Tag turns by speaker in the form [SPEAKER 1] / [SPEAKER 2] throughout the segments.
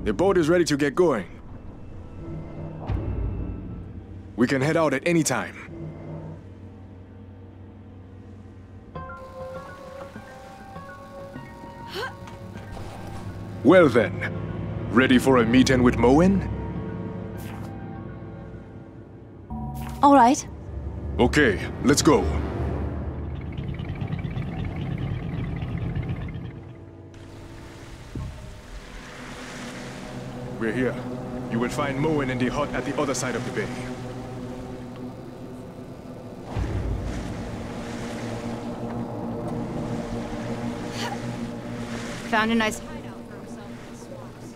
[SPEAKER 1] The boat is ready to get going. We can head out at any time. Well then, ready for a meeting with Moen?
[SPEAKER 2] All right.
[SPEAKER 1] Okay, let's go. We're here. You will find Moen in the hut at the other side of the bay.
[SPEAKER 2] Found a nice hideout for himself in the swamps.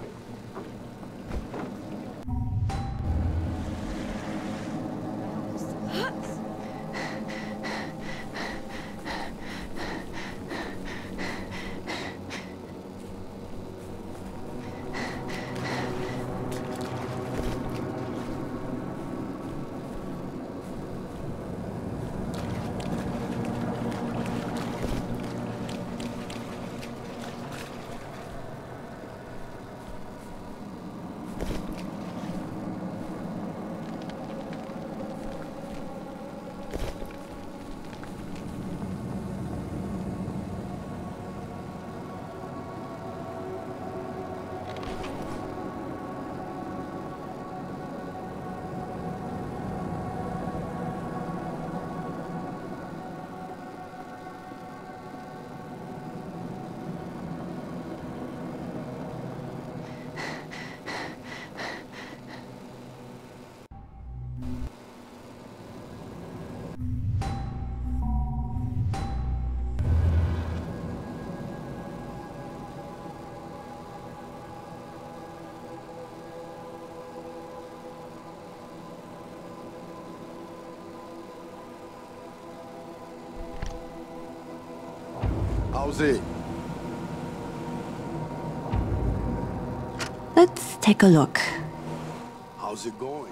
[SPEAKER 3] How's it?
[SPEAKER 2] Let's take a look.
[SPEAKER 3] How's it going?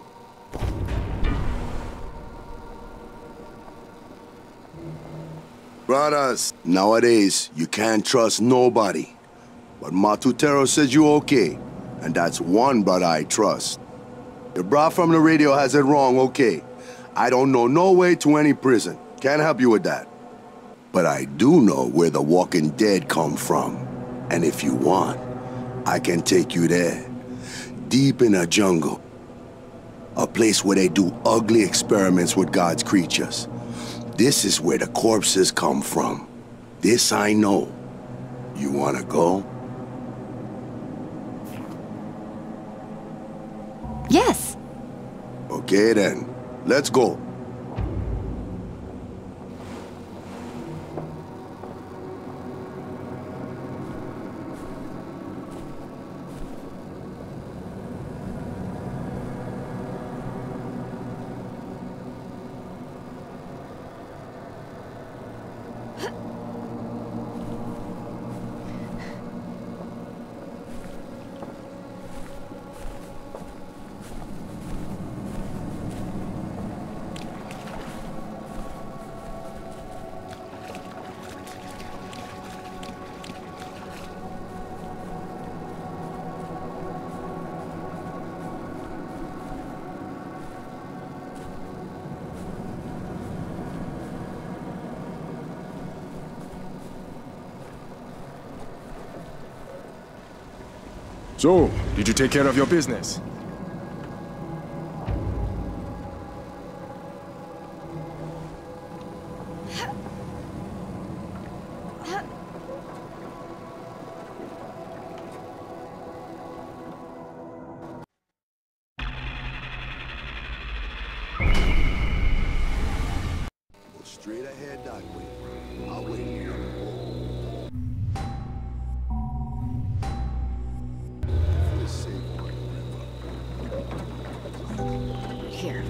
[SPEAKER 3] Brothers, nowadays, you can't trust nobody. But Matutero says you okay, and that's one brother I trust. The bra from the radio has it wrong, okay. I don't know no way to any prison. Can't help you with that. But I do know where the Walking Dead come from. And if you want, I can take you there. Deep in a jungle. A place where they do ugly experiments with God's creatures. This is where the corpses come from. This I know. You wanna go?
[SPEAKER 2] Yes.
[SPEAKER 3] Okay then, let's go.
[SPEAKER 1] So, did you take care of your business?
[SPEAKER 3] Go straight ahead that way. I'll wait here. Feel safe by the river.
[SPEAKER 2] Here.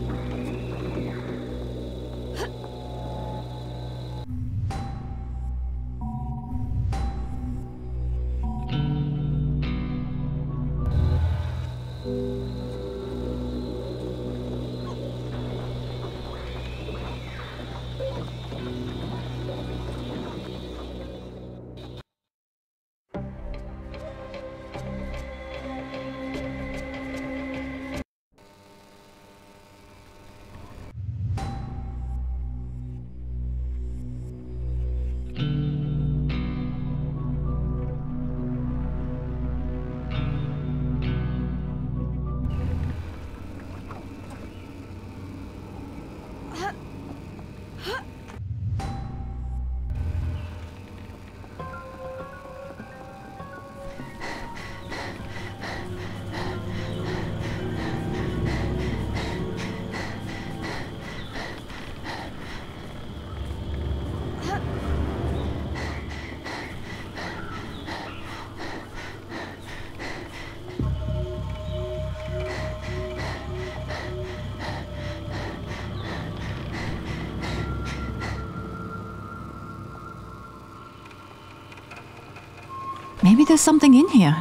[SPEAKER 2] Maybe there's something in here.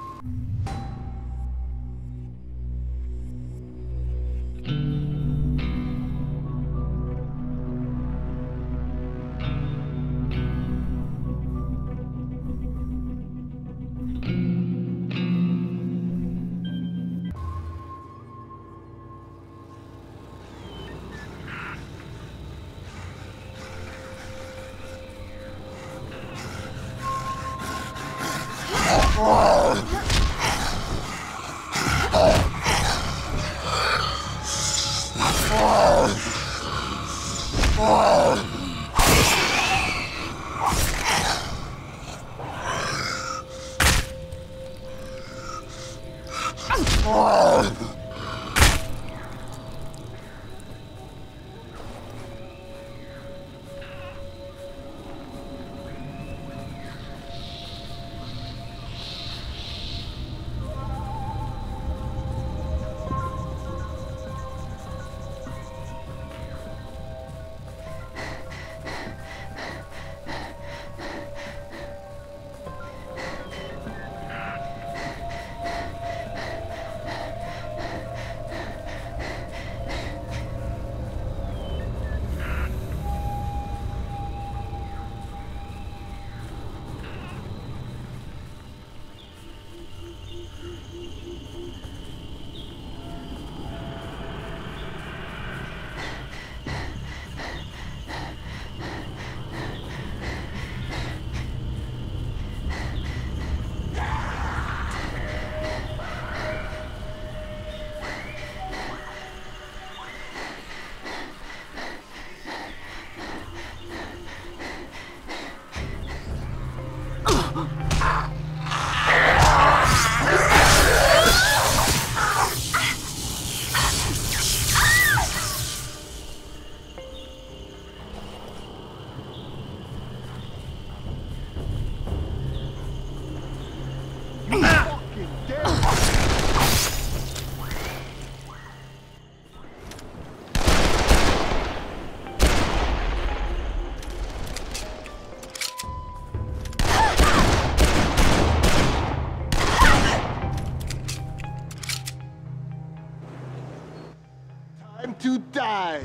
[SPEAKER 4] Time to die!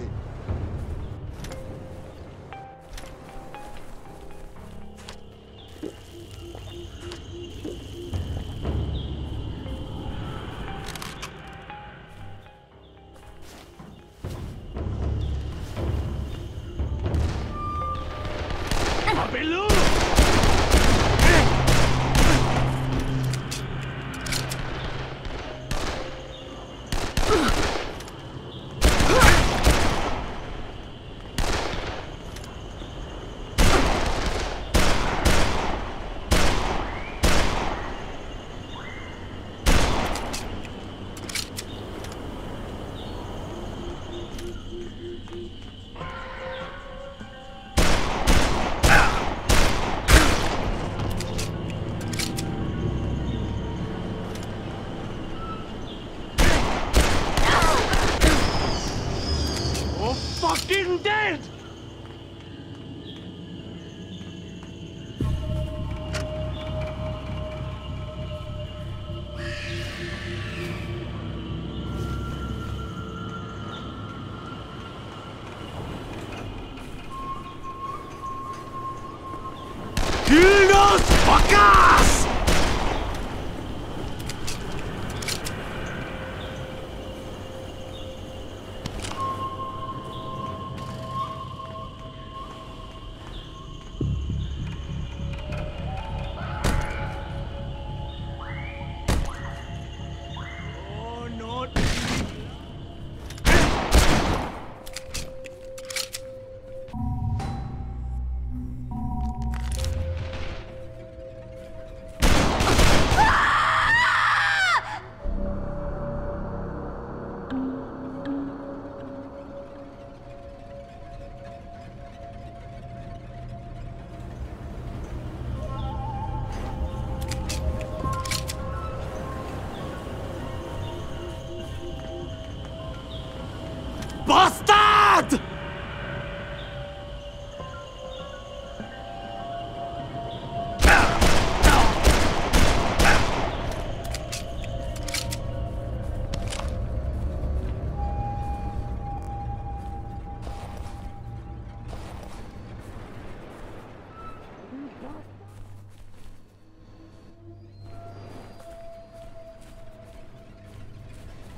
[SPEAKER 5] Fucking dead! Kill those fuckers! Bastard!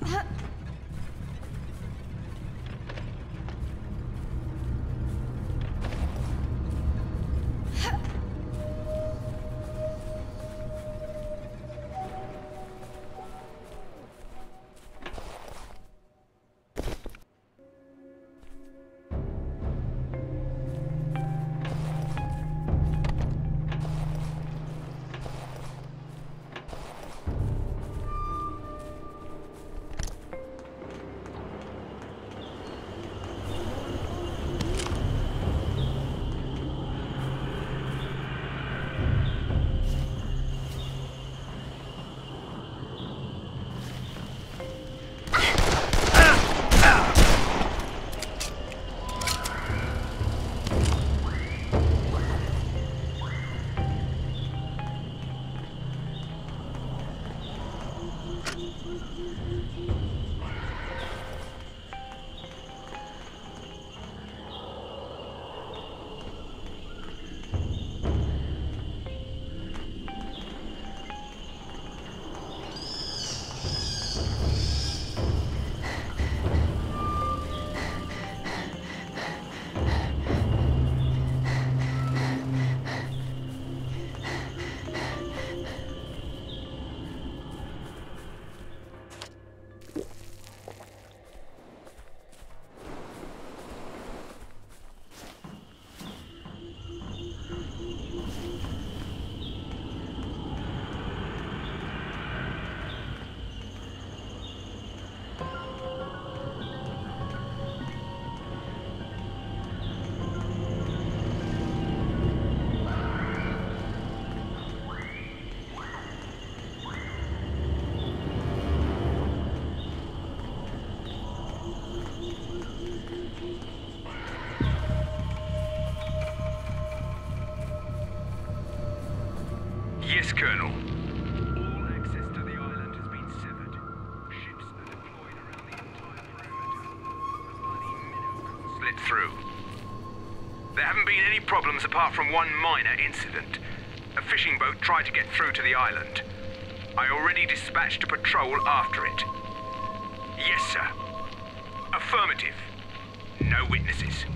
[SPEAKER 6] Yes, Colonel. All access to the island has been severed. Ships are deployed around the entire perimeter. The bloody minnow slit through. There haven't been any problems apart from one minor incident. A fishing boat tried to get through to the island. I already dispatched a patrol after it. Yes, sir. Affirmative. No witnesses.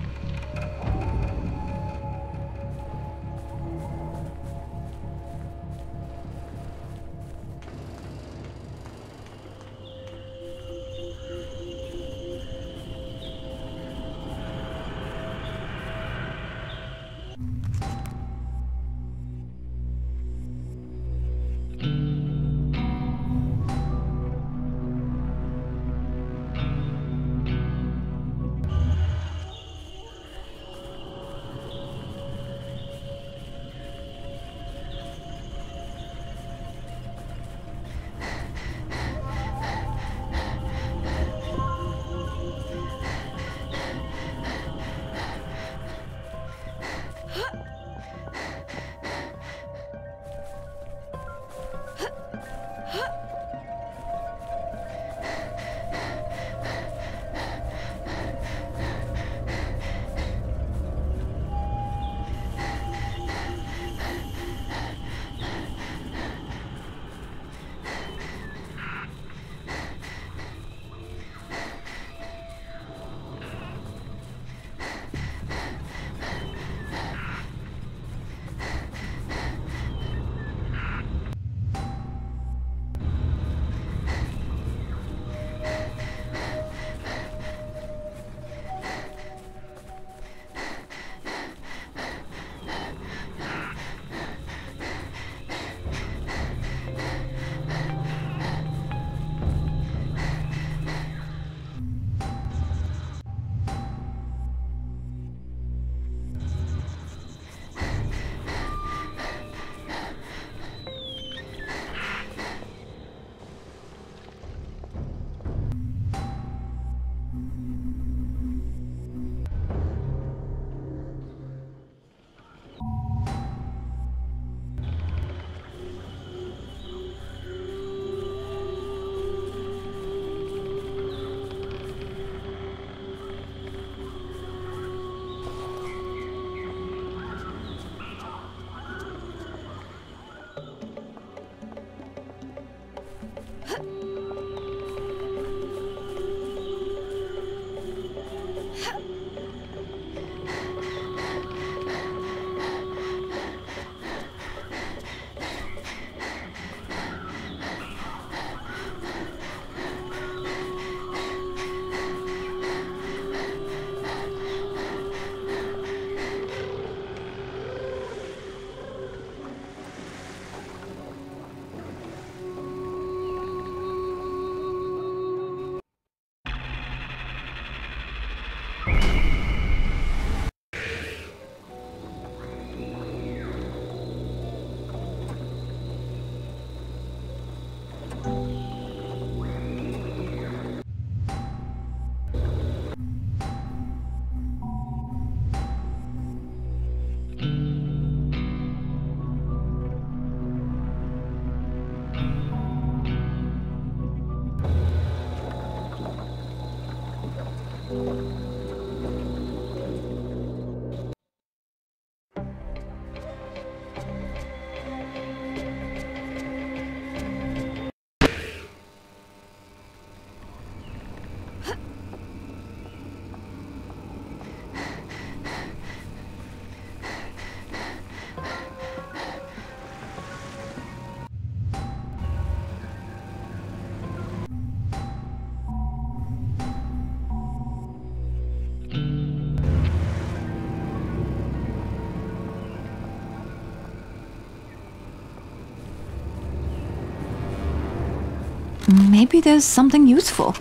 [SPEAKER 2] Maybe there's something useful.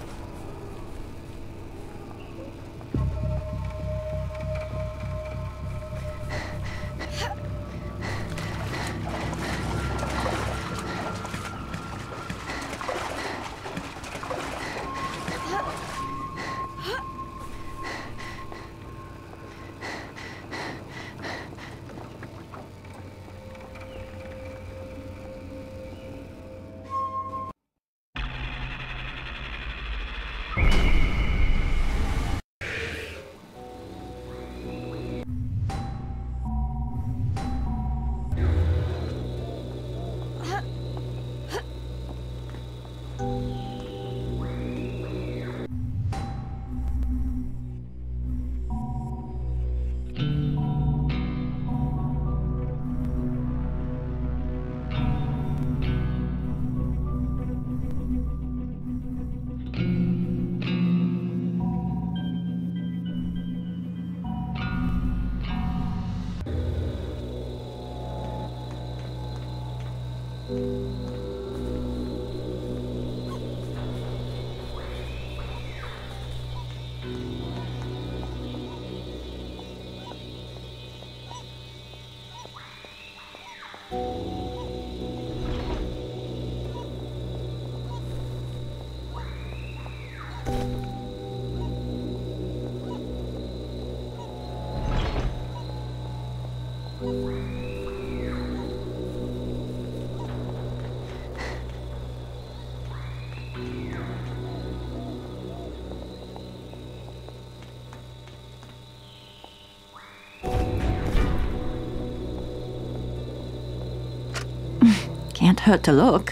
[SPEAKER 2] Can't hurt to look.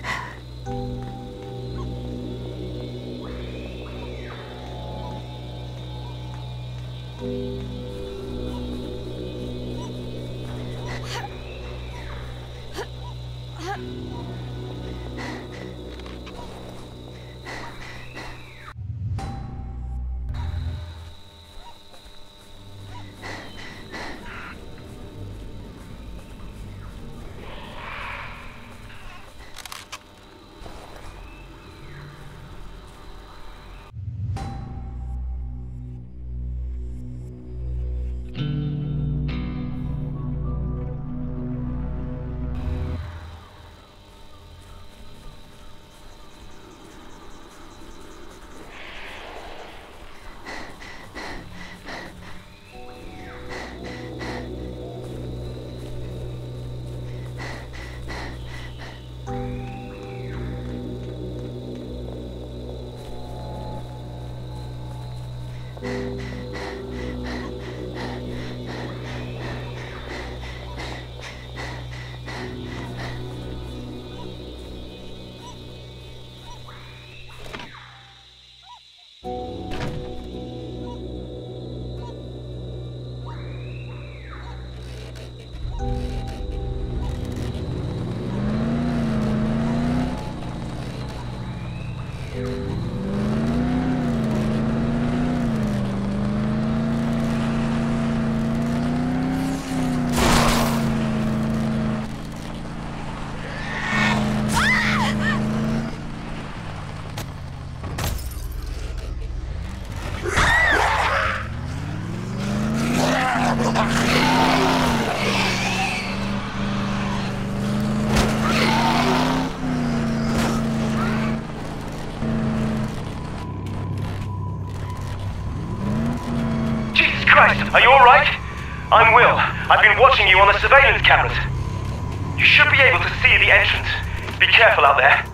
[SPEAKER 7] Are you alright? I'm Will. I've been watching you on the surveillance cameras. You should be able to see the entrance. Be careful out there.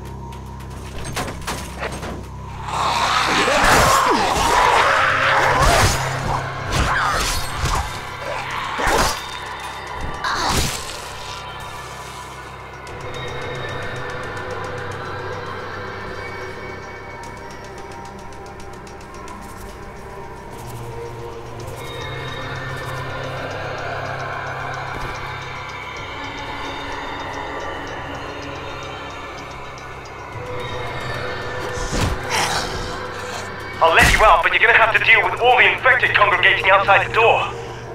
[SPEAKER 7] I'll let you out, but you're gonna have to deal with all the infected congregating outside the door.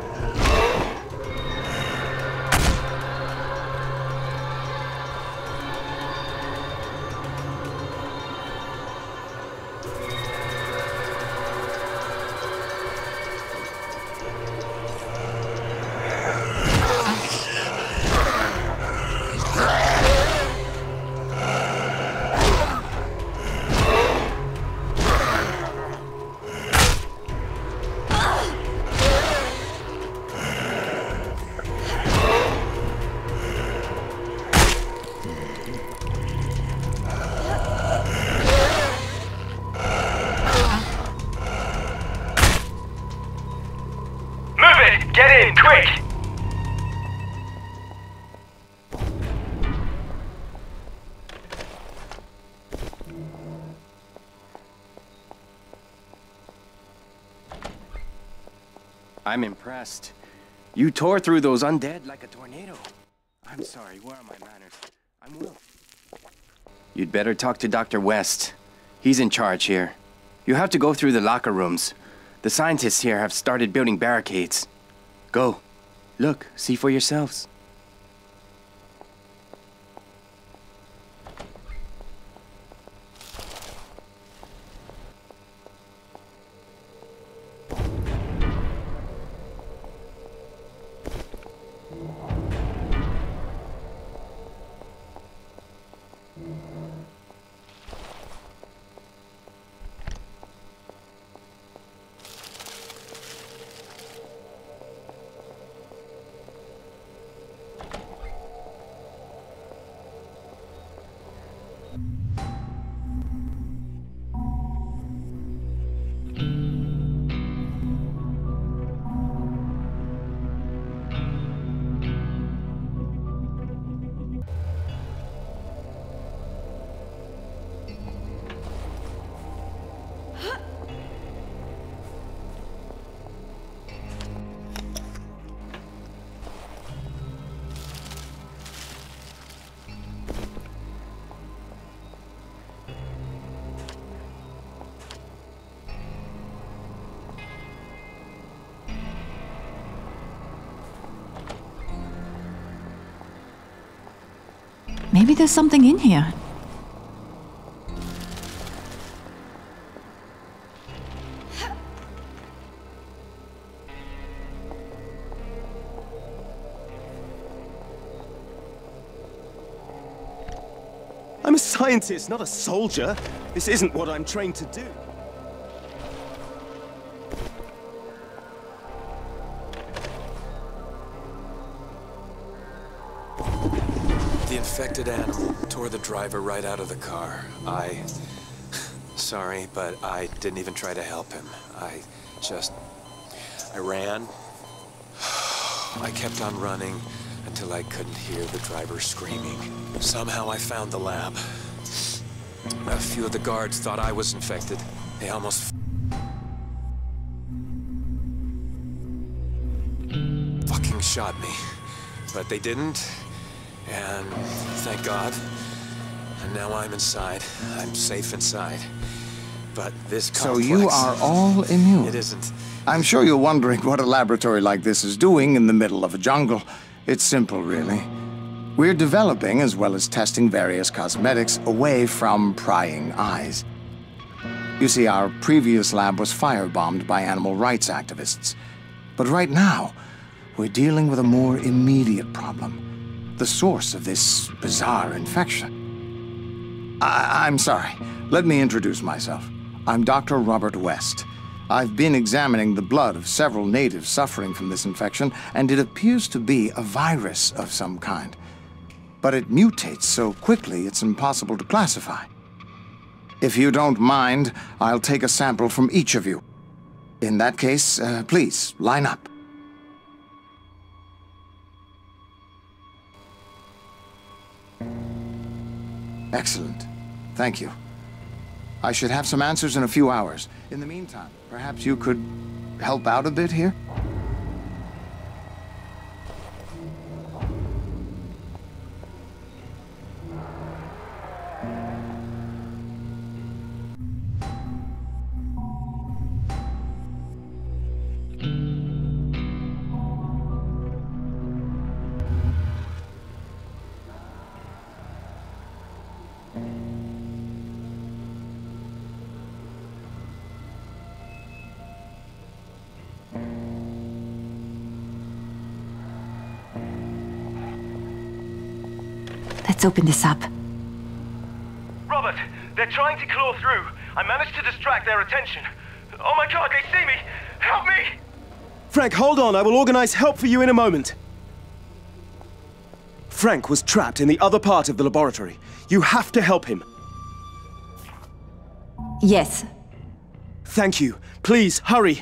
[SPEAKER 7] Get in, quick!
[SPEAKER 8] I'm impressed. You tore through those undead like a tornado. I'm sorry, where are my manners? I'm Will. You'd better talk to Dr. West. He's in charge here. You have to go through the locker rooms. The scientists here have started building barricades. Go. Look, see for yourselves.
[SPEAKER 2] Maybe there's something in here.
[SPEAKER 5] I'm a scientist, not a soldier. This isn't what I'm trained to do.
[SPEAKER 9] The infected animal tore the driver right out of the car. Sorry, but I didn't even try to help him. I ran. I kept on running until I couldn't hear the driver screaming. Somehow I found the lab. A few of the guards thought I was infected. They almost fucking shot me. But they didn't. And thank God. And now I'm inside. I'm safe inside. But this complex...
[SPEAKER 10] So you are all immune?
[SPEAKER 9] It isn't.
[SPEAKER 10] I'm sure you're wondering what a laboratory like this is doing in the middle of a jungle. It's simple, really. We're developing, as well as testing various cosmetics, away from prying eyes. You see, our previous lab was firebombed by animal rights activists. But right now, we're dealing with a more immediate problem. The source of this bizarre infection. I'm sorry. Let me introduce myself. I'm Dr. Robert West. I've been examining the blood of several natives suffering from this infection, and it appears to be a virus of some kind. But it mutates so quickly it's impossible to classify. If you don't mind, I'll take a sample from each of you. In that case, please, line up. Excellent. Thank you. I should have some answers in a few hours. In the meantime, perhaps you could help out a bit here?
[SPEAKER 2] Let's open this up.
[SPEAKER 7] Robert, they're trying to claw through. I managed to distract their attention. Oh my god, they see me! Help me!
[SPEAKER 5] Frank, hold on. I will organize help for you in a moment. Frank was trapped in the other part of the laboratory. You have to help him.
[SPEAKER 2] Yes.
[SPEAKER 5] Thank you. Please, hurry.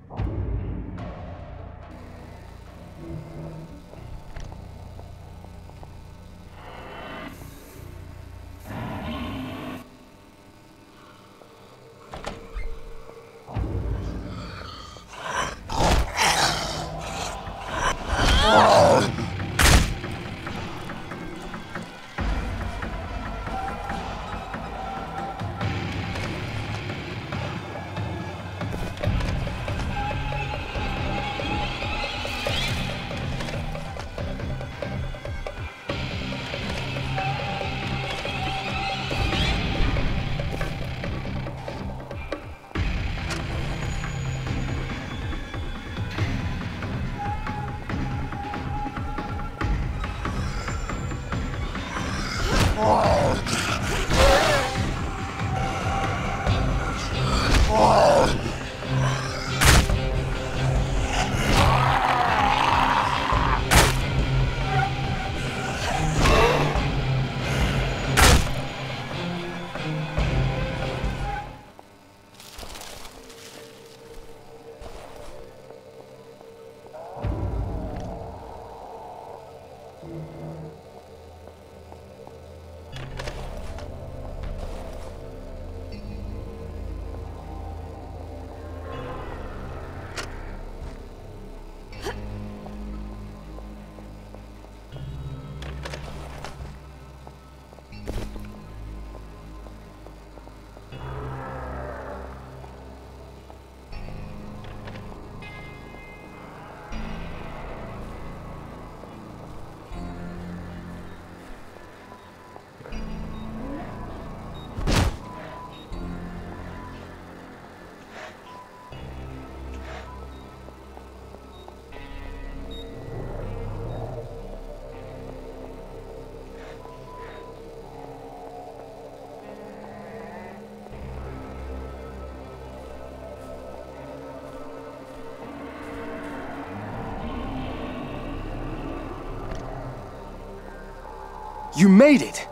[SPEAKER 5] You made it!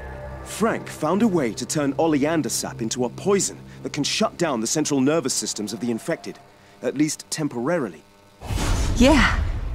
[SPEAKER 5] Frank found a way to turn oleander sap into a poison that can shut down the central nervous systems of the infected, at least temporarily.
[SPEAKER 2] Yeah.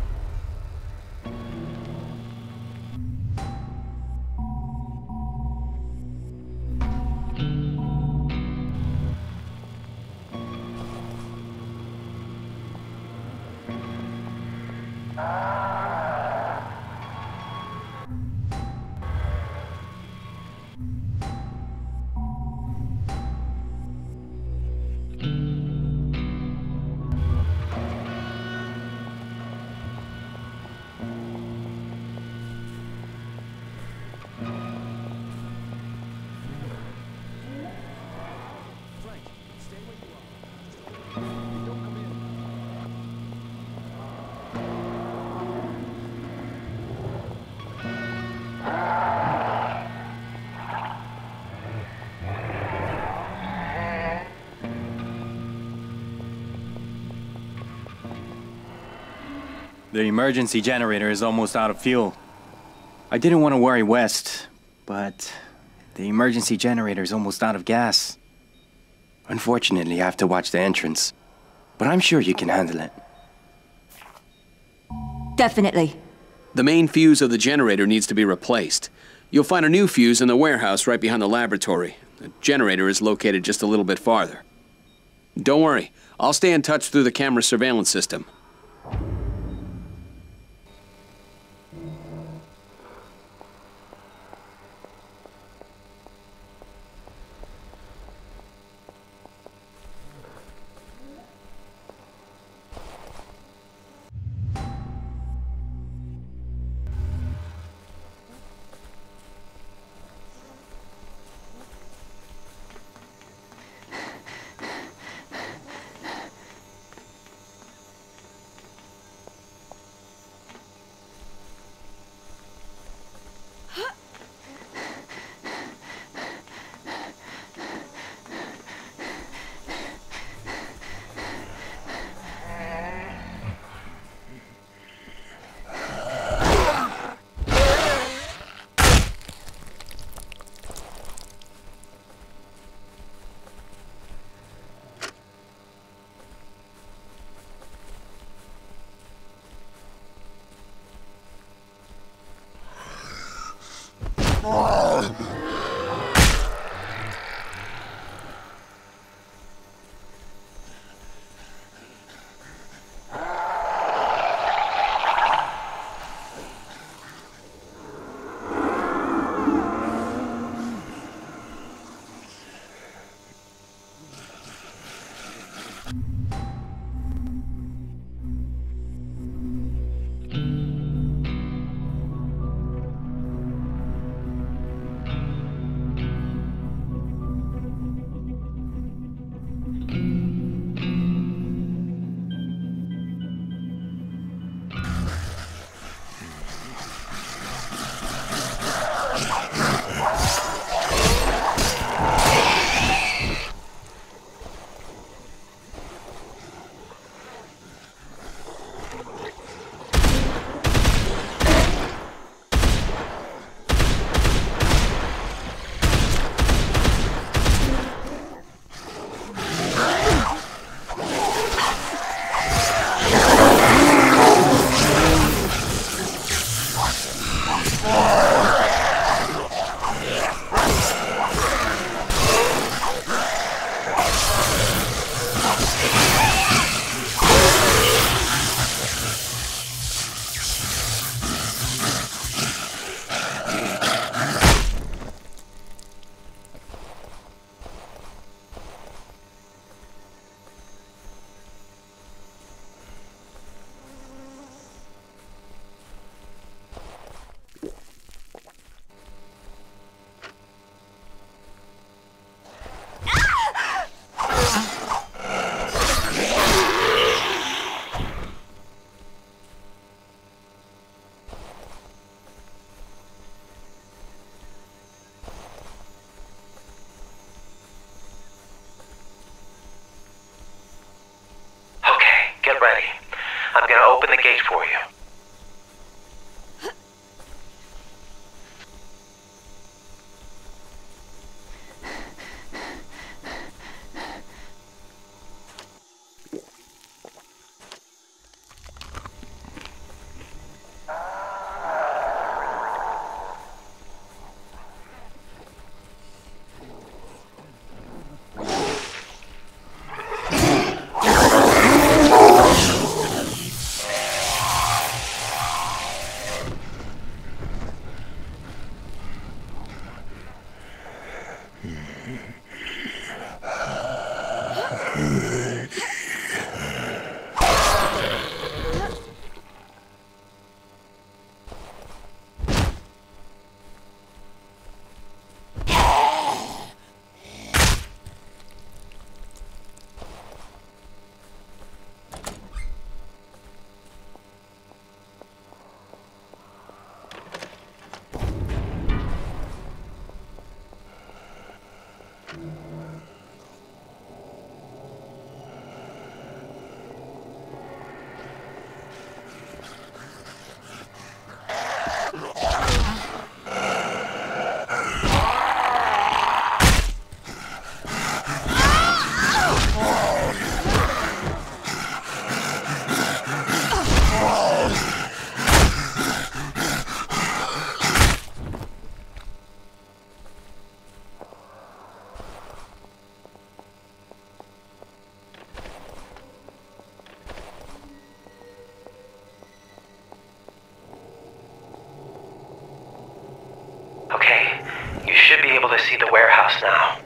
[SPEAKER 8] The emergency generator is almost out of fuel. I didn't want to worry West, but the emergency generator is almost out of gas. Unfortunately, I have to watch the entrance, but I'm sure you can handle it.
[SPEAKER 2] Definitely.
[SPEAKER 11] The main fuse of the generator needs to be replaced. You'll find a new fuse in the warehouse right behind the laboratory. The generator is located just a little bit farther. Don't worry, I'll stay in touch through the camera surveillance system.
[SPEAKER 7] Get ready. I'm gonna open the gate for you. Okay, you should be able to see the warehouse now.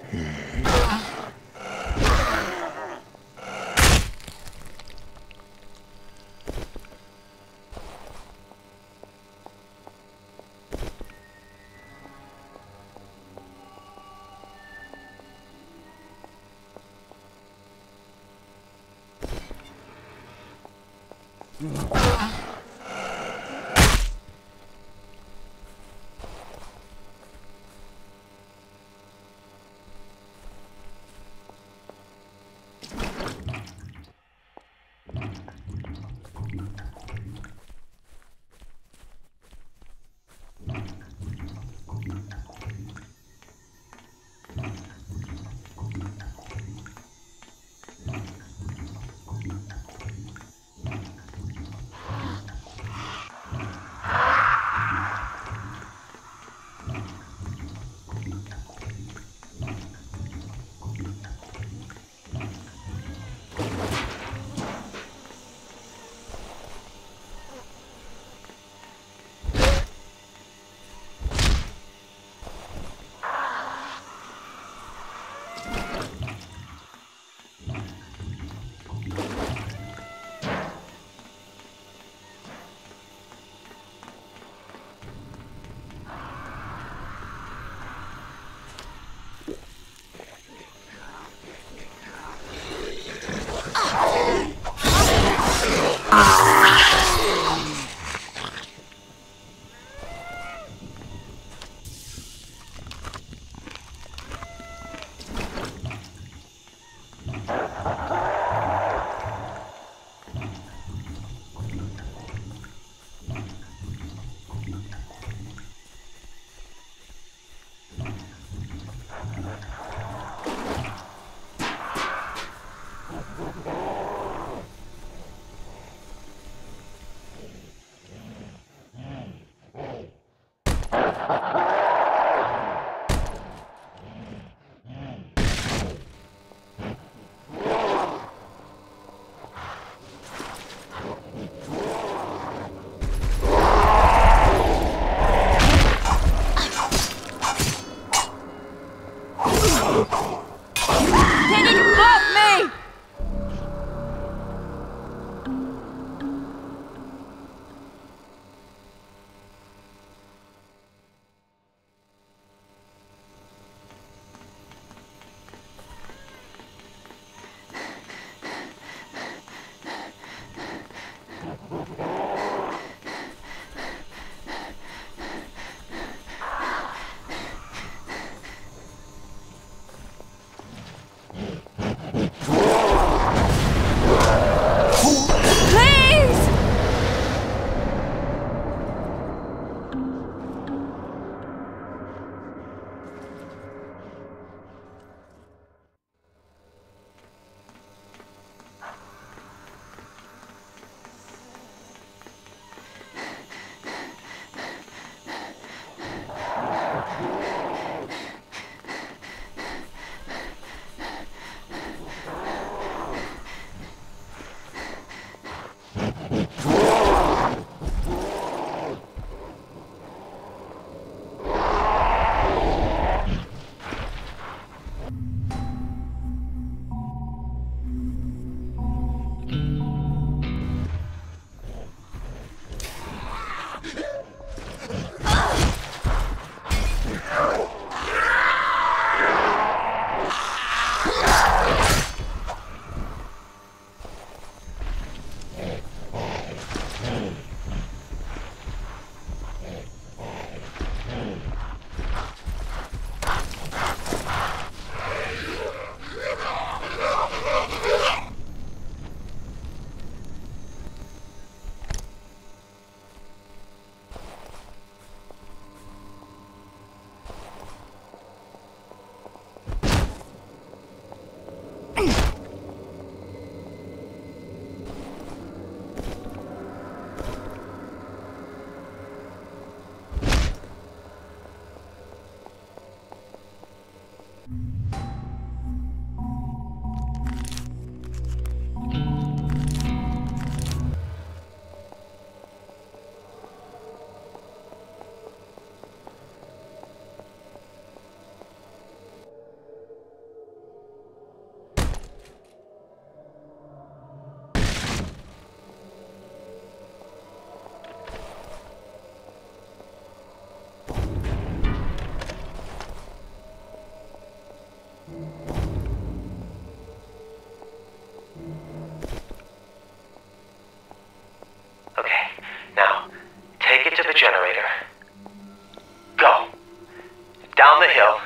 [SPEAKER 7] kill.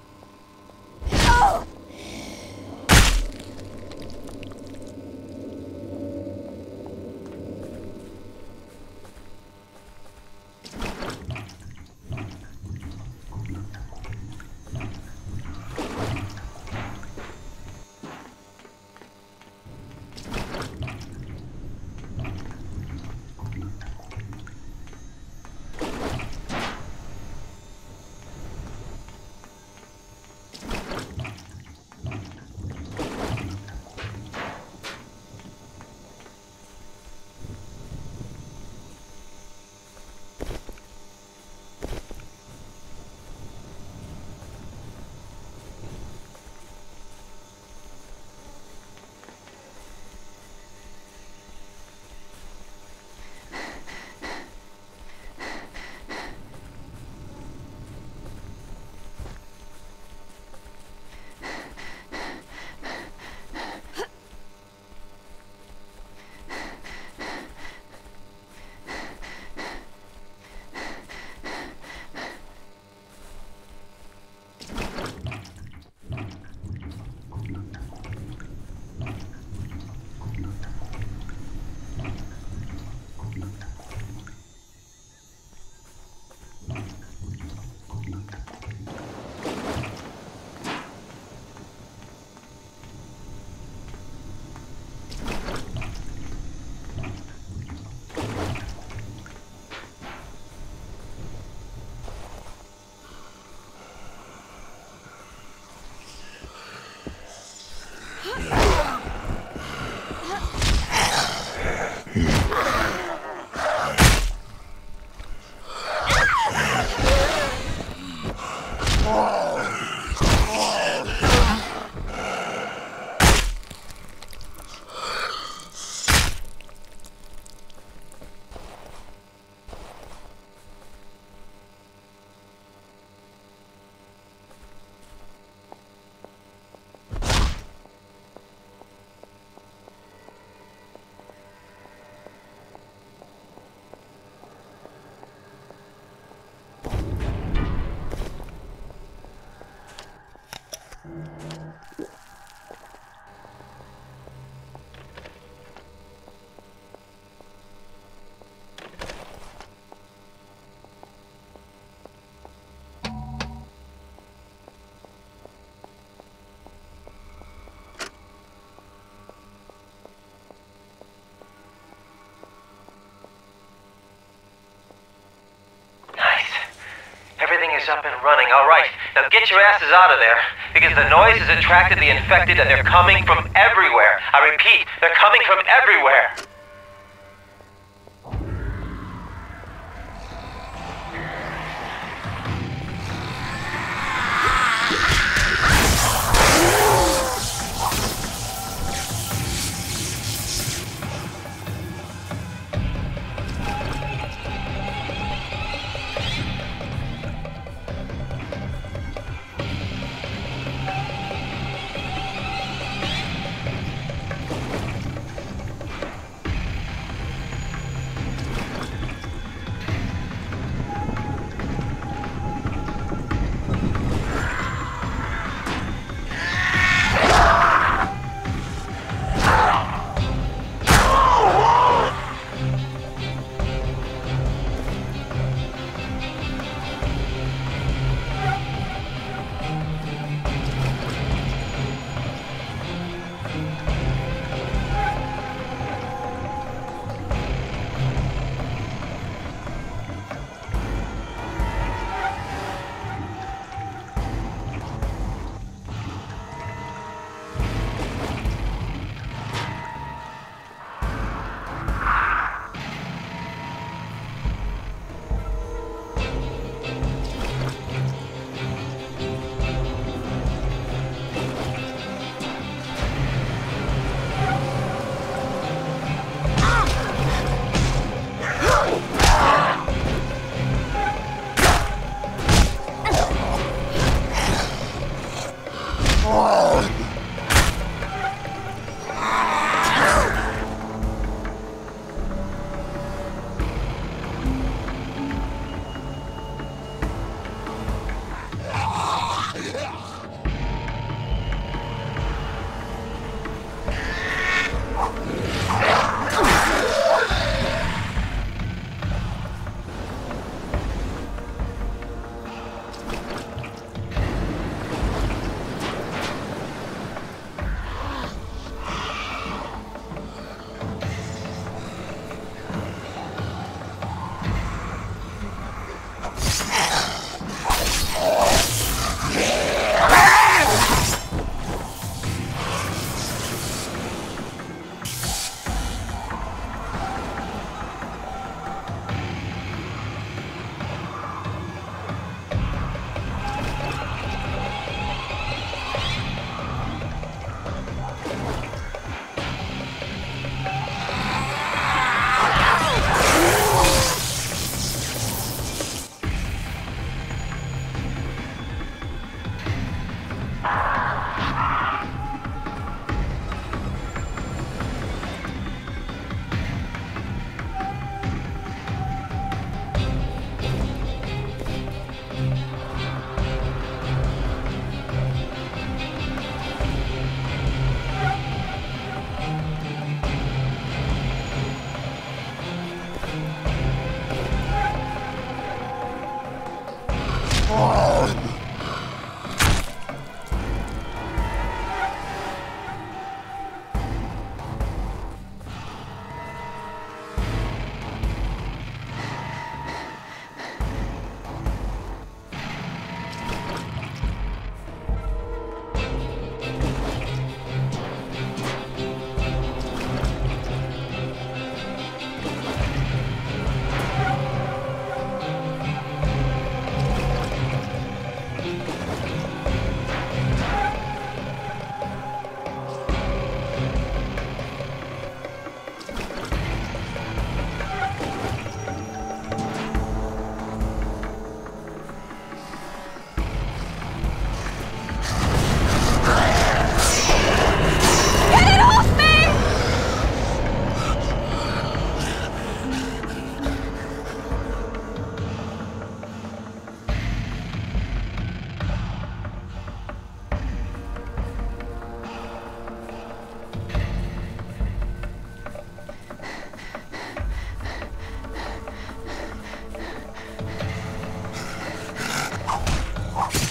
[SPEAKER 7] Everything is up and running. All right, now get your asses out of there, because the noise has attracted the infected and they're coming from everywhere. I repeat, they're coming from everywhere.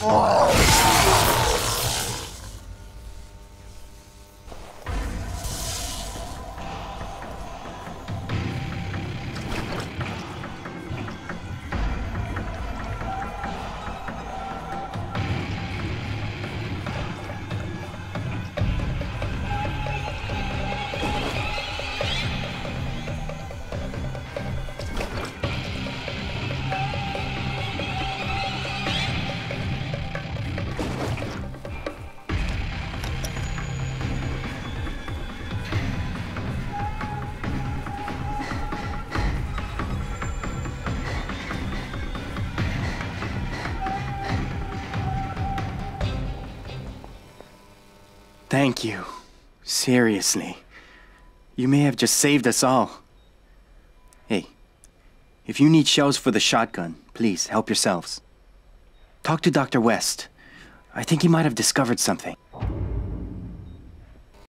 [SPEAKER 8] Thank you. Seriously. You may have just saved us all. Hey, if you need shells for the shotgun, please help yourselves. Talk to Dr. West. I think he might have discovered something.